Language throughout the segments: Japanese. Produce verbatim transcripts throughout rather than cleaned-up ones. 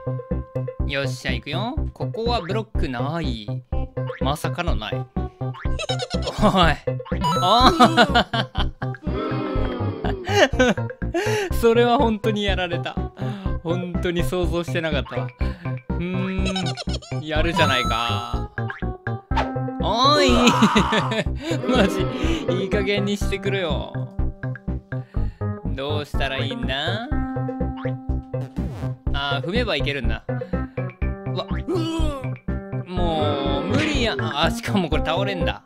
よっしゃ、行くよ。ここはブロックない。まさかのない。おい。あそれは本当にやられた。本当に想像してなかったわ。うーん、やるじゃないか。おいマジ、いい加減にしてくれよ。どうしたらいいんだ？あー、踏めばいけるんだ。うわ、もう無理や。あ、しかもこれ倒れんだ。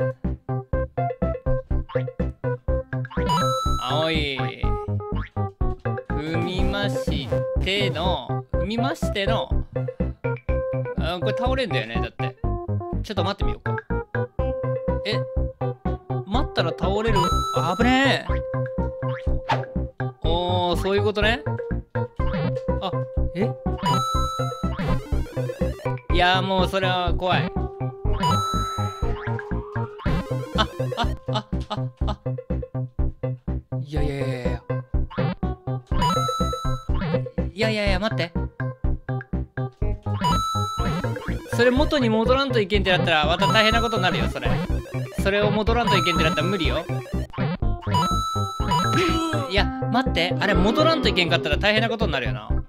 あおい。踏みましての、踏みましての、あ、これ倒れんだよね、だって。ちょっと待ってみようか。え、待ったら倒れる。あぶねえ。おー、そういうことね。あ、えいやー、もうそれは怖い。あ、あ、あ、あ、あ。いやいやいやいや。いやいやいや、待って。それ元に戻らんといけんってなったらまた大変なことになるよ。それそれを戻らんといけんってなったら無理よ。いや待って、あれ戻らんといけんかったら大変なことになるよな。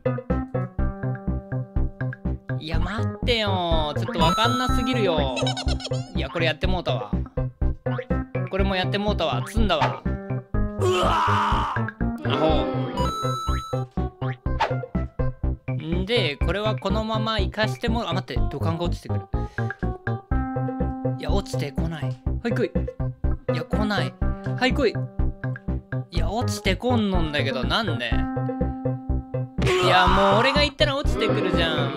いや待ってよ、ちょっとわかんなすぎるよ。いやこれやってもうたわ。これもやってもうたわ。積んだわ。うわアホんで、これはこのまま生かしても、あ、待って、土管が落ちてくる。いや、落ちてこない。はい来い。いや、来ない。はい来い。いや、落ちてこんのんだけど、なんで？いや、もう俺が言ったら落ちてくるじゃん。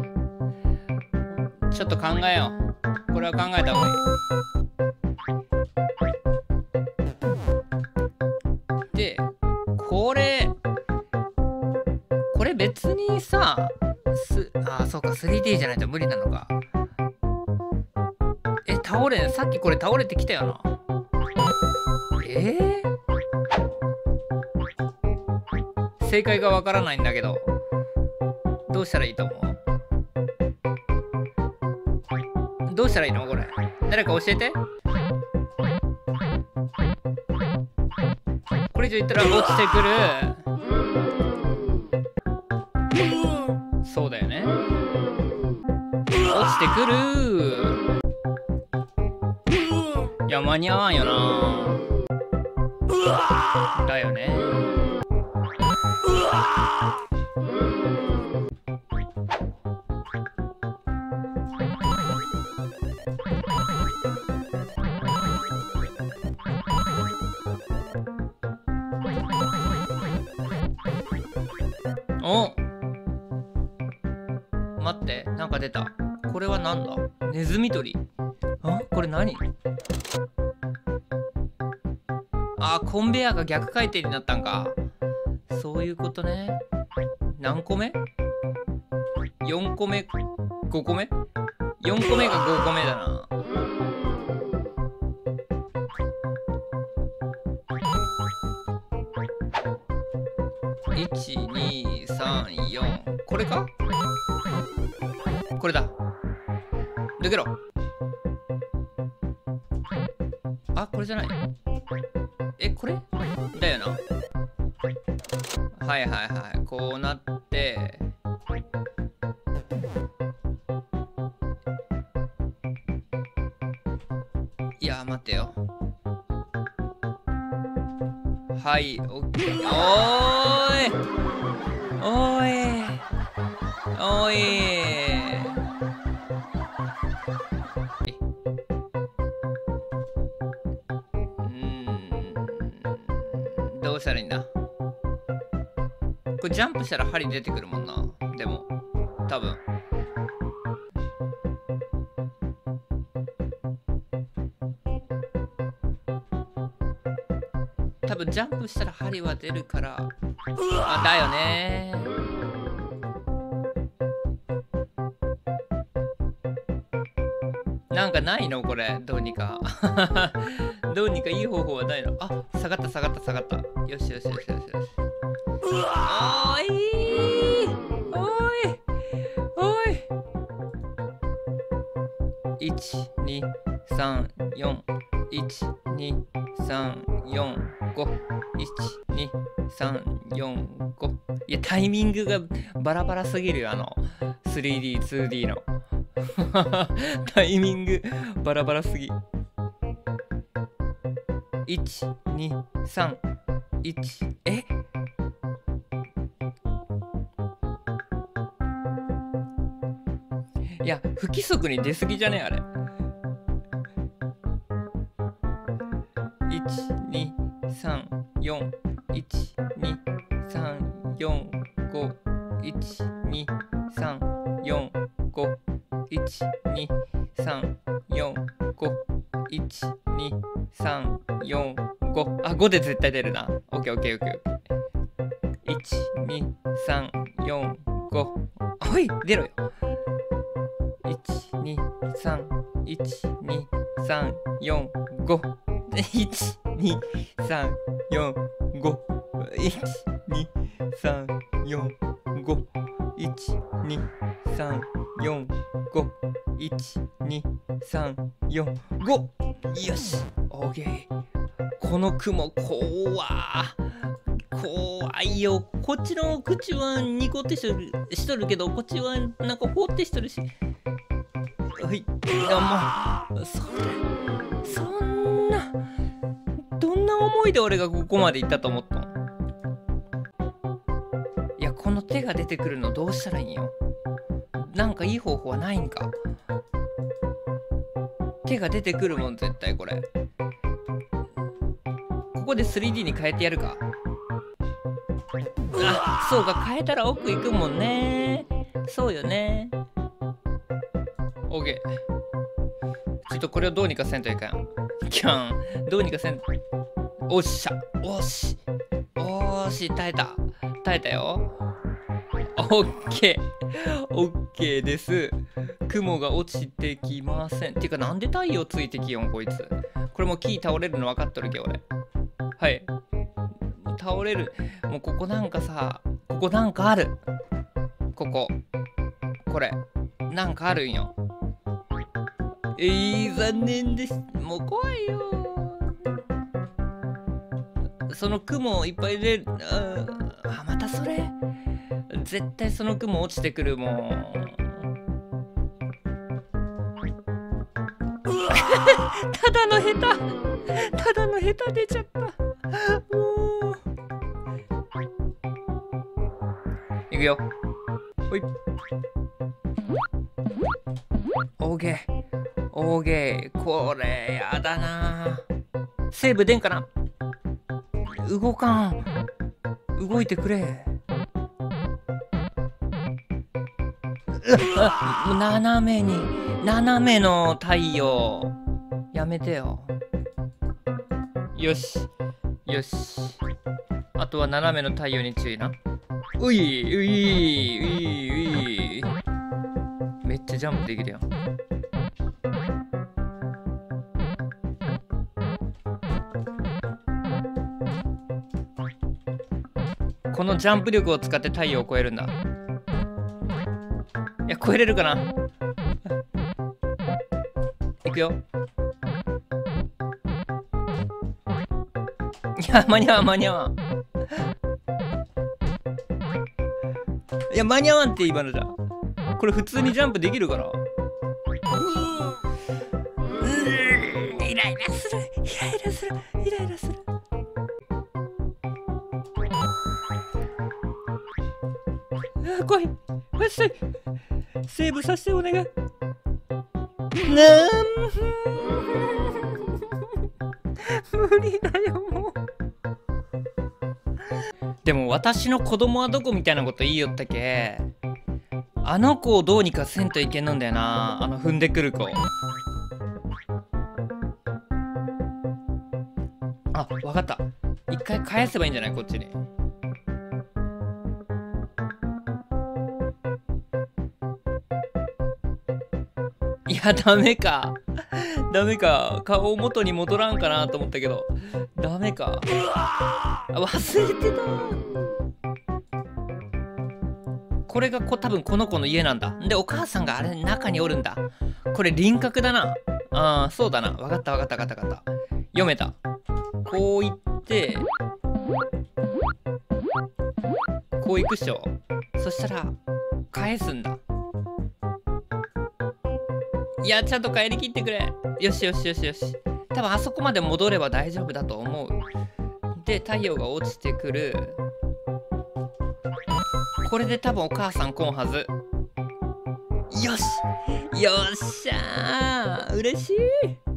ちょっと考えよう。これは考えた方がいい。で、これ、これ別にさ、す、あ、そうか、スリーディー じゃないと無理なのか。え、倒れん、さっきこれ倒れてきたよな。えー、正解がわからないんだけど。どうしたらいいと思う？どうしたらいいのこれ。誰か教えて。これ以上言ったら落ちてくる。そうだよね。落ちてくる。いや間に合わんよな。だよね。お、待って、なんか出た。これはなんだ？ネズミ捕り。あ、これ何？あ、コンベヤーが逆回転になったんか。そういうことね。何個目？ よん 個目、ごこめ？ よん 個目がごこめだな。いち、に、さん、よん。これか？これだ。抜けろ。あ、これじゃない。え、これだよな。はいはいはい。こうなって。いや、待ってよ。はい、オッケー。おーいおーいおーいうーん、どうしたらいいんだ。これジャンプしたら針出てくるもんな。でも、多分。多分ジャンプしたら針は出るから。あ、だよねー。なんかないのこれ。どうにか。どうにかいい方法はないの。あ、下がった下がった下がった。よしよしよしよしよし。おーいおーいいちにさんよんいちにさんよんごいちにさんよんご。いやタイミングがバラバラすぎるよ、あの スリーディーツーディー のタイミングバラバラすぎ。いちにさんいち。えいや不規則に出すぎじゃねあれ。いちにさんよんいちにさんよんごいちにさんよんごいちにさんよんごいちにさんよんご。あ、ごで絶対出るな。オッケーオッケーオッケー。いちにさんよんご。おい出ろよ。いちにさんいちにさんよんごいちにさんよんごいちにさんよんごいちにさんよんごいちにさんよんご。よしオーケー。この雲怖怖いよ。こっちの口はニコってしとるしとるけど、こっちはなんかほってしとるし。はい、いやもうそれそんなどんな思いで俺がここまで行ったと思ったの。いやこの手が出てくるのどうしたらいいんよ。なんかいい方法はないんか。手が出てくるもん絶対これ。ここで スリーディー に変えてやるか。あ、そうか変えたら奥行くもんね。そうよね。オーケー。ちょっとこれをどうにかせんといかん。キャンどうにかせん。おっしゃおしおし耐えた耐えたよ。オッケーオッケーです。雲が落ちてきません。ていうかなんで太陽ついてきよんこいつ。これもう木倒れるの分かっとるけ俺。はい倒れる。もうここなんかさ、ここなんかある。こここれなんかあるんよ。えー、残念です。もう怖いよ。その雲いっぱい出る。あ、またそれ絶対その雲落ちてくるもん。ただの下手ただの下手出ちゃった。もういくよ。ほいオーケーオーケー。これやだな。セーブ出んかな。動かん。動いてくれ。斜めに斜めの太陽やめてよ。よしよし。あとは斜めの太陽に注意な。ういういういうい。めっちゃジャンプできるやん。このジャンプ力を使って太陽を超えるんだ。いや超えれるかな。いくよ。いや間に合わん間に合わん。いや間に合わんって今のじゃ。これ普通にジャンプできるから。イライラするイライラするイライラする。あ来いマジでセーブさせてお願い。なん無理だよもう。でも私の子供はどこみたいなこと言いよったけ。あの子をどうにかせんといけんのんだよな。あの踏んでくる子。あ、わかった。一回返せばいいんじゃないこっちに。いやダメかダメか。顔元に戻らんかなと思ったけどダメか。忘れてた。 これがこ多分この子の家なんだ。で、お母さんがあれ中におるんだ。これ輪郭だな。ああ、そうだな。わかったわかったわかったわかった。読めた。こう言って、こう行くっしょ。そしたら、返すんだ。いや、ちゃんと帰りきってくれ。よしよしよしよし。多分あそこまで戻れば大丈夫だと思う。で、太陽が落ちてくる。これで多分お母さん来んはず。よしよっしゃー、嬉しい。